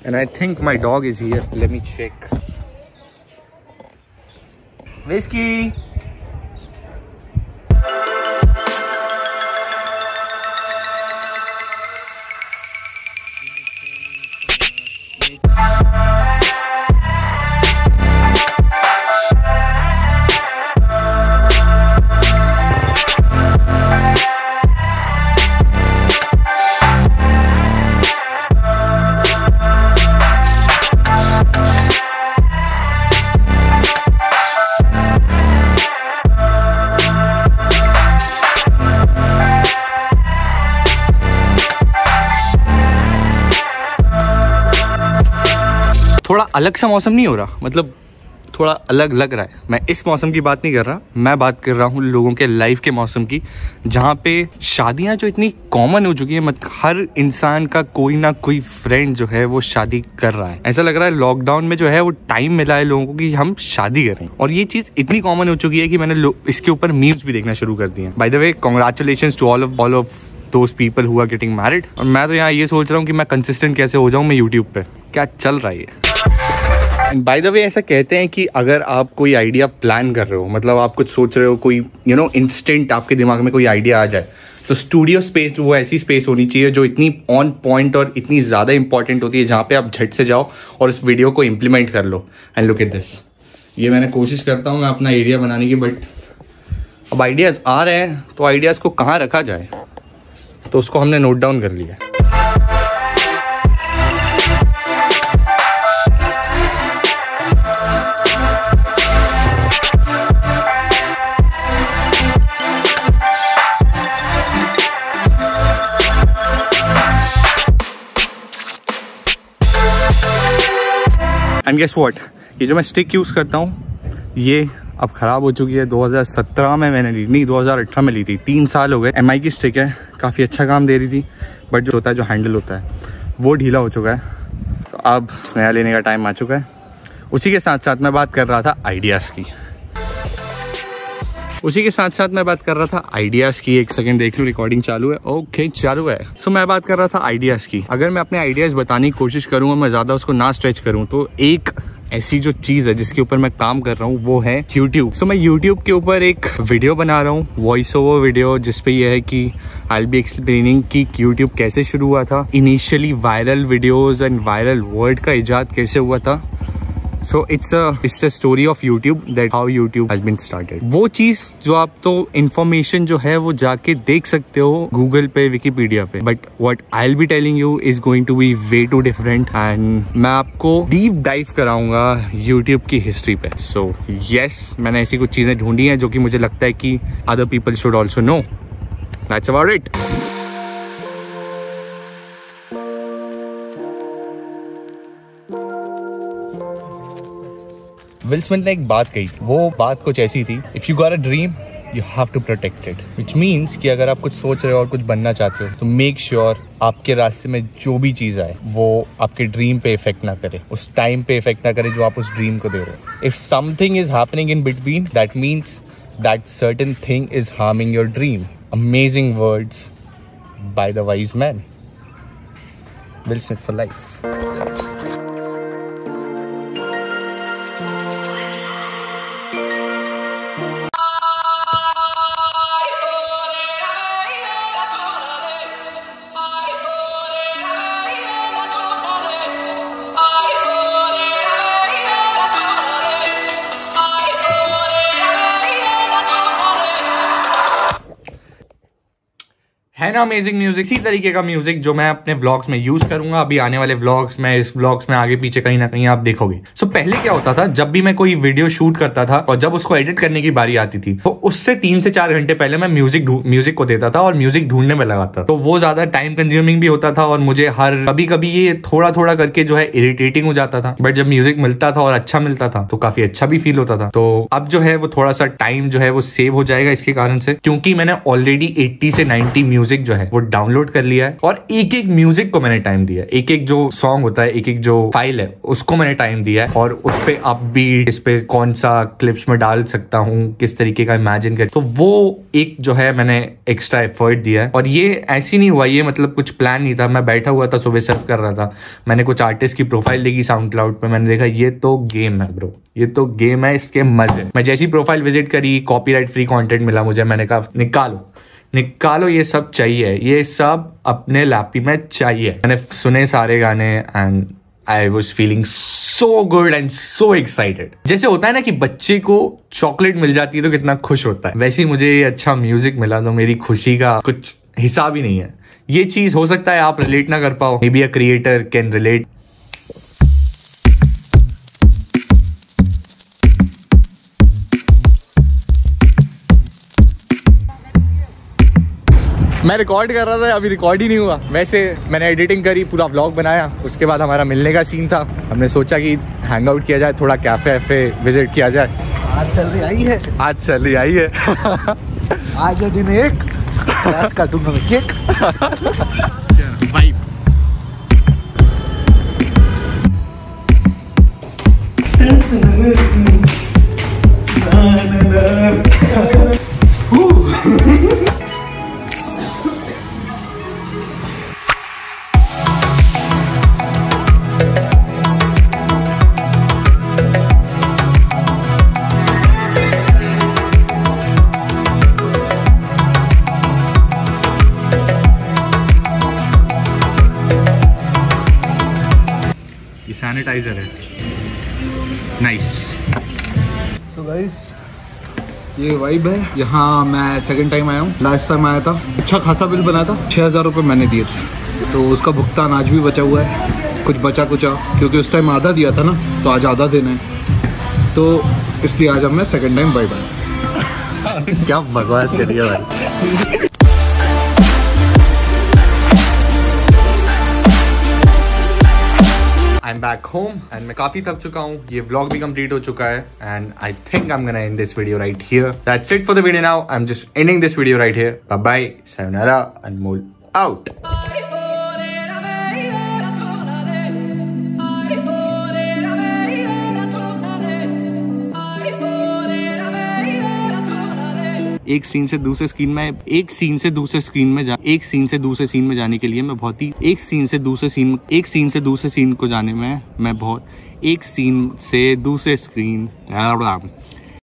And I think my dog is here. Let me check. Whiskey. थोड़ा अलग सा मौसम नहीं हो रहा, मतलब थोड़ा अलग लग रहा है। मैं इस मौसम की बात नहीं कर रहा, मैं बात कर रहा हूँ लोगों के लाइफ के मौसम की, जहाँ पे शादियाँ जो इतनी कॉमन हो चुकी है, मतलब हर इंसान का कोई ना कोई फ्रेंड जो है वो शादी कर रहा है। ऐसा लग रहा है लॉकडाउन में जो है वो टाइम मिला है लोगों को कि हम शादी करें, और ये चीज़ इतनी कॉमन हो चुकी है कि मैंने इसके ऊपर मीम्स भी देखना शुरू कर दिए हैं। By the way, congratulations to all of those people who are getting married. और मैं तो यहाँ ये सोच रहा हूँ कि मैं कंसिस्टेंट कैसे हो जाऊँ मैं यूट्यूब पे, क्या चल रहा है। बाय द वे, ऐसा कहते हैं कि अगर आप कोई आइडिया प्लान कर रहे हो, मतलब आप कुछ सोच रहे हो, कोई इंस्टेंट आपके दिमाग में कोई आइडिया आ जाए, तो स्टूडियो स्पेस वो ऐसी स्पेस होनी चाहिए जो इतनी ऑन पॉइंट और इतनी ज़्यादा इंपॉर्टेंट होती है, जहाँ पे आप झट से जाओ और उस वीडियो को इम्प्लीमेंट कर लो। And look at this. ये मैंने कोशिश करता हूँ मैं अपना एरिया बनाने की, बट अब आइडियाज़ आ रहे हैं तो आइडियाज़ को कहाँ रखा जाए, तो उसको हमने नोट डाउन कर लिया। एंड गेस व्हाट, ये जो मैं स्टिक यूज़ करता हूँ ये अब ख़राब हो चुकी है। 2017 में मैंने ली, नहीं 2018 में ली थी, 3 साल हो गए। MI की स्टिक है, काफ़ी अच्छा काम दे रही थी, बट जो होता है, जो हैंडल होता है वो ढीला हो चुका है, तो अब नया लेने का टाइम आ चुका है। उसी के साथ साथ मैं बात कर रहा था आइडियाज़ की। एक सेकंड देख लूँ, रिकॉर्डिंग चालू है? ओके, चालू है। सो मैं बात कर रहा था आइडियाज़ की। अगर मैं अपने आइडियाज़ बताने की कोशिश करूँ, मैं ज़्यादा उसको ना स्ट्रेच करूँ, तो एक ऐसी जो चीज़ है जिसके ऊपर मैं काम कर रहा हूँ वो है YouTube। सो मैं YouTube के ऊपर एक वीडियो बना रहा हूँ, वॉइस ओवर वीडियो, जिसपे ये है कि आई विल बी एक्सप्लेनिंग कि YouTube कैसे शुरू हुआ था, initially viral videos and viral word का इजाद कैसे हुआ था। So it's a story of YouTube, that how YouTube has been started। वो चीज़ जो आप तो information जो है वो जाके देख सकते हो Google पे, Wikipedia पे, but what I'll be telling you is going to be way too different, and मैं आपको deep dive कराऊंगा YouTube की history पे। So yes, मैंने ऐसी कुछ चीज़ें ढूंढी हैं जो कि मुझे लगता है कि other people should also know। That's about it। Will Smith ने एक बात कही, वो बात कुछ ऐसी थी, if you got a dream you have to protect it, which means कि अगर आप कुछ सोच रहे हो और कुछ बनना चाहते हो, तो मेक श्योर आपके रास्ते में जो भी चीज़ आए वो आपके ड्रीम पे इफेक्ट ना करे, उस टाइम पे इफेक्ट ना करे जो आप उस ड्रीम को दे रहे हो। If something is happening in between, that means that certain thing is harming your dream. Amazing words by the wise man, Will Smith for life. है ना अमेजिंग म्यूजिक। इसी तरीके का म्यूजिक जो मैं अपने व्लॉग्स में यूज करूंगा अभी आने वाले व्लॉग्स में, इस व्लॉग्स में आगे पीछे कहीं ना कहीं आप देखोगे। सो पहले क्या होता था, जब भी मैं कोई वीडियो शूट करता था और जब उसको एडिट करने की बारी आती थी, तो उससे 3 से 4 घंटे पहले मैं म्यूजिक को देता था और म्यूजिक ढूंढने में लगाता, तो वो ज्यादा टाइम कंज्यूमिंग भी होता था और मुझे हर कभी कभी ये थोड़ा थोड़ा करके जो है इरिटेटिंग हो जाता था। बट जब म्यूजिक मिलता था और अच्छा मिलता था तो काफी अच्छा भी फील होता था। तो अब जो है वो थोड़ा सा टाइम जो है वो सेव हो जाएगा इसके कारण से, क्योंकि मैंने ऑलरेडी 80 से 90 म्यूजिक म्यूजिक जो है वो डाउनलोड कर लिया है और एक एक म्यूजिक को मैंने टाइम दिया है। एक एक जो सॉन्ग होता है, एक एक जो फाइल है उसको मैंने टाइम दिया है और उस पे अपबीट, इस पे कौन सा क्लिप्स में डाल सकता हूँ, किस तरीके का इमेजिन कर, तो वो एक जो है मैंने एक्स्ट्रा एफर्ट दिया है। और ये ऐसी नहीं हुआ, ये मतलब कुछ प्लान नहीं था। मैं बैठा हुआ था, सुबह सर्फ कर रहा था, मैंने कुछ आर्टिस्ट की प्रोफाइल देखी साउंड क्लाउड पे, मैंने देखा ये तो गेम है ब्रो, ये तो गेम है, इसके मजे। मैं जैसी प्रोफाइल विजिट करी, कॉपीराइट फ्री कंटेंट मिला मुझे, मैंने कहा निकालो ये सब चाहिए, ये सब अपने लैपी में चाहिए। मैंने सुने सारे गाने and I was feeling so good and so excited. जैसे होता है ना कि बच्चे को चॉकलेट मिल जाती है तो कितना खुश होता है, वैसे ही मुझे ये अच्छा म्यूजिक मिला तो मेरी खुशी का कुछ हिसाब ही नहीं है। ये चीज हो सकता है आप रिलेट ना कर पाओ, maybe a creator can relate. मैं रिकॉर्ड कर रहा था, अभी रिकॉर्ड ही नहीं हुआ। वैसे मैंने एडिटिंग करी, पूरा व्लॉग बनाया, उसके बाद हमारा मिलने का सीन था। हमने सोचा कि हैंग आउट किया जाए, थोड़ा कैफे विजिट किया जाए। आज सैलरी आई है, आज दिन एक आज काटूंगा मैं केक। वाइब। सैनिटाइजर है, नाइस। सो गाइस, ये वाइब है। यहाँ मैं सेकंड टाइम आया हूँ, लास्ट टाइम आया था, अच्छा खासा बिल बना था, 6000 रुपये मैंने दिए थे, तो उसका भुगतान आज भी बचा हुआ है, कुछ बचा कुचा, क्योंकि उस टाइम आधा दिया था ना, तो आज आधा देना है, तो इसलिए आज मैं सेकंड टाइम बाय बाय। क्या बकवास करिए भाई। I'm back home and मैं काफी थक चुका हूँ, ये vlog भी complete हो चुका है and I think I'm gonna end this video right here. That's it for the video now. I'm just ending this video right here. Bye bye, sayonara, and Mole out. एक scene से दूसरे scene में जाने के लिए मैं बहुत ही एक सीन से दूसरे सीन को जाने में मैं बहुत एक सीन से दूसरे स्क्रीन